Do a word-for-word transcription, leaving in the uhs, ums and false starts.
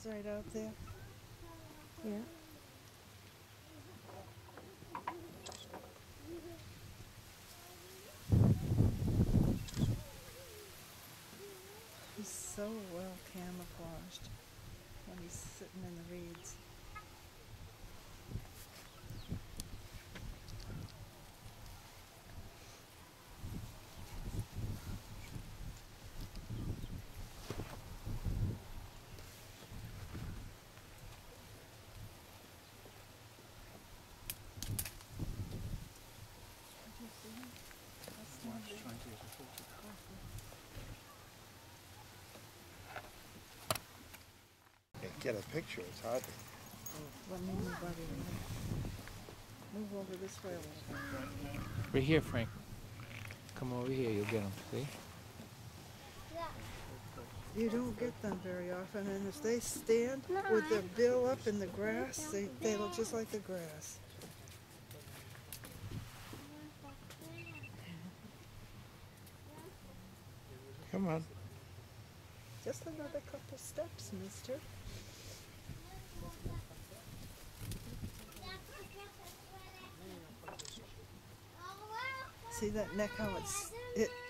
right out there. Yeah. He's so well camouflaged when he's sitting in the reeds. Did you see him? That's not big. Trying to get a photograph. Get a picture, it's hard to. Let me move out of your way. Move over this way a little bit. Right here, Frank. Come over here, you'll get them, see? You don't get them very often, and if they stand with their bill up in the grass, they, they look just like the grass. Come on. Just another couple steps, mister. See that neck, how it's, it